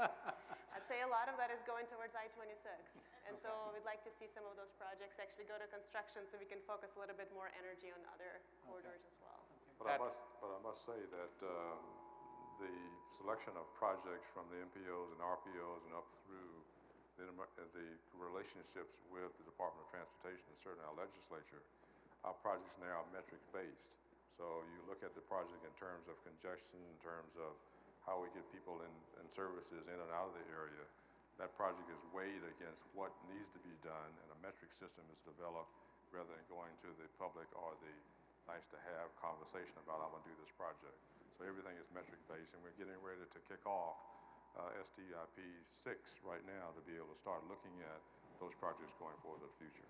I'd say a lot of that is going towards I-26. And so we'd like to see some of those projects actually go to construction so we can focus a little bit more energy on other corridors as well. Okay. But I must say that the selection of projects from the MPOs and RPOs and up through the relationships with the Department of Transportation and certainly our legislature, our projects now are metrics-based. So you look at the project in terms of congestion, in terms of how we get people and services in and out of the area. That project is weighed against what needs to be done, and a metric system is developed rather than going to the public or the nice-to-have conversation about, I'm going to do this project. So everything is metric-based, and we're getting ready to kick off STIP 6 right now to be able to start looking at those projects going forward in the future.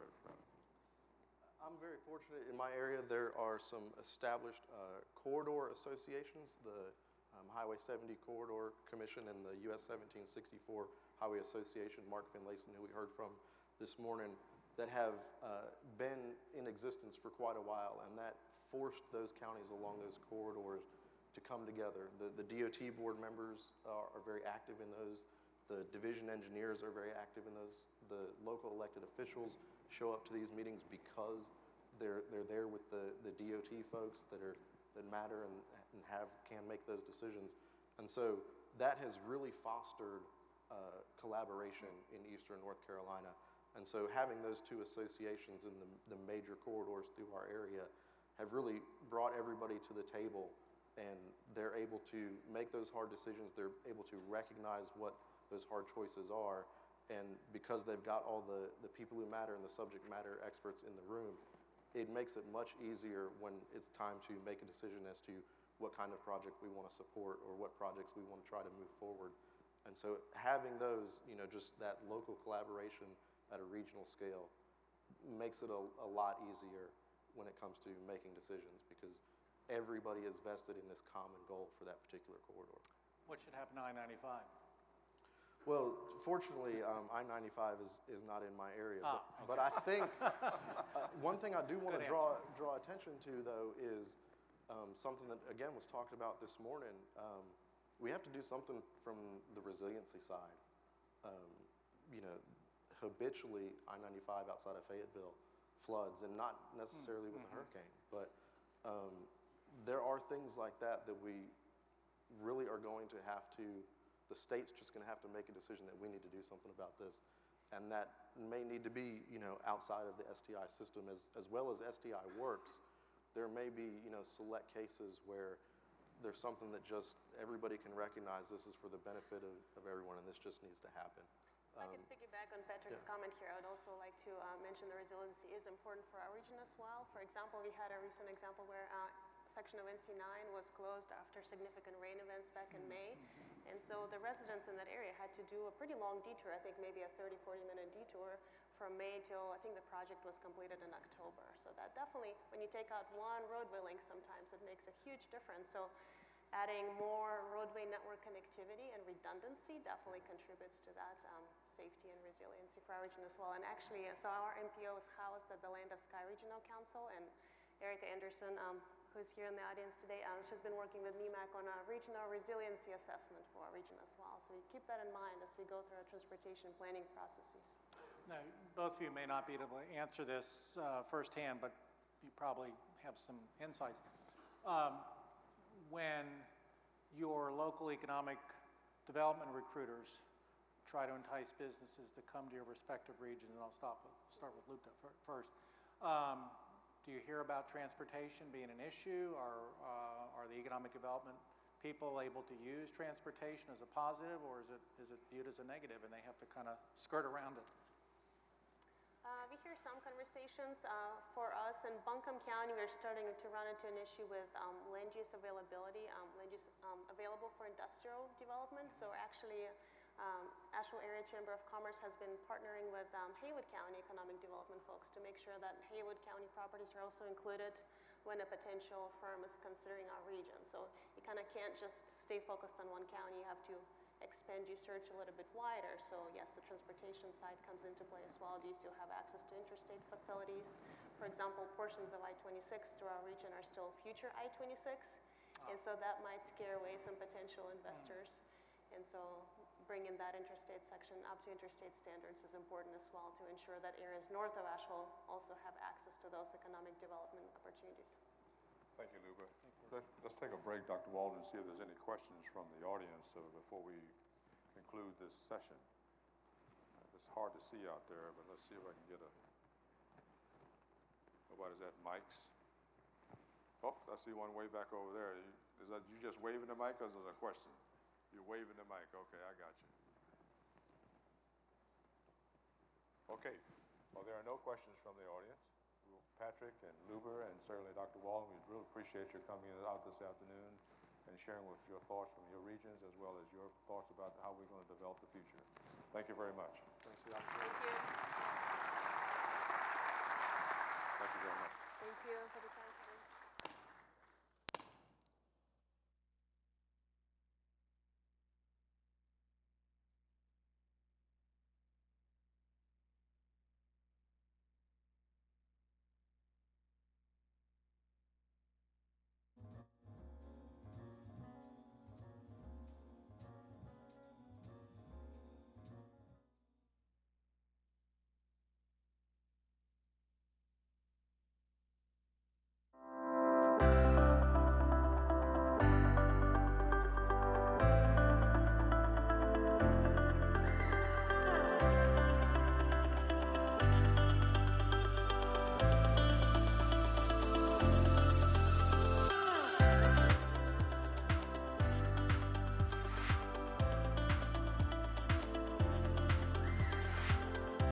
I'm very fortunate in my area. There are some established corridor associations, the Highway 70 Corridor Commission and the US 1764 Highway Association, Mark Finlayson, who we heard from this morning, that have been in existence for quite a while, and that forced those counties along those corridors to come together. The DOT board members are very active in those. The division engineers are very active in those. The local elected officials show up to these meetings because they're there with the DOT folks that matter and can make those decisions. And so that has really fostered collaboration in Eastern North Carolina. And so having those two associations in the major corridors through our area have really brought everybody to the table, and they're able to make those hard decisions. They're able to recognize what those hard choices are. And because they've got all the people who matter and the subject matter experts in the room, it makes it much easier when it's time to make a decision as to what kind of project we want to support or what projects we want to try to move forward. And so having those, just that local collaboration at a regional scale makes it a lot easier when it comes to making decisions, because everybody is vested in this common goal for that particular corridor. What should happen to I-95? Well, fortunately, I-95 is not in my area. Okay. But I think one thing I do want to draw attention to, though, is something that, again, was talked about this morning. We have to do something from the resiliency side. Habitually, I-95 outside of Fayetteville floods, and not necessarily with the hurricane. But there are things like that we really are going to have to The state's just going to have to make a decision that we need to do something about this. And that may need to be, outside of the STI system as well as STI works. There may be, select cases where there's something that just everybody can recognize this is for the benefit of everyone, and this just needs to happen. If I could piggyback on Patrick's comment here, I would also like to mention the resiliency is important for our region as well. For example, we had a recent example where a section of NC9 was closed after significant rain events back in May. And so the residents in that area had to do a pretty long detour, I think maybe a 30-40-minute detour from May till I think the project was completed in October. So that definitely, when you take out one roadway link sometimes, it makes a huge difference. So adding more roadway network connectivity and redundancy definitely contributes to that safety and resiliency for our region as well. And actually, so our MPO is housed at the Land of Sky Regional Council, and Erica Anderson, who's here in the audience today, she's been working with MEMAC on a regional resiliency assessment for our region as well. So we keep that in mind as we go through our transportation planning processes. Now, both of you may not be able to answer this firsthand, but you probably have some insights. When your local economic development recruiters try to entice businesses to come to your respective regions, and I'll start with Lyuba first. Do you hear about transportation being an issue? Are the economic development people able to use transportation as a positive, or is it viewed as a negative and they have to kind of skirt around it? We hear some conversations. For us in Buncombe County, we're starting to run into an issue with land use availability, land use available for industrial development. So actually, Asheville Area Chamber of Commerce has been partnering with Haywood County economic development folks to make sure that Haywood County properties are also included when a potential firm is considering our region. So you kind of can't just stay focused on one county. You have to expand your search a little bit wider. So yes, the transportation side comes into play as well. Do you still have access to interstate facilities? For example, portions of I-26 through our region are still future I-26. And so that might scare away some potential investors. And so bringing that interstate section up to interstate standards is important as well to ensure that areas north of Asheville also have access to those economic development opportunities. Thank you, Lyuba. Let's take a break, Dr. Walden, and see if there's any questions from the audience before we conclude this session. It's hard to see out there, but let's see if I can get a... Nobody's at mics. Oh, I see one way back over there. Is that you just waving the mic, or is there a question? You're waving the mic. Okay, I got you. Okay. Well, there are no questions from the audience. Patrick and Lyuba and certainly Dr. Walden, we really appreciate your coming out this afternoon and sharing with your thoughts from your regions as well as your thoughts about how we're going to develop the future. Thank you very much. Thanks for the opportunity. Thank you. Thank you very much. Thank you for the time today.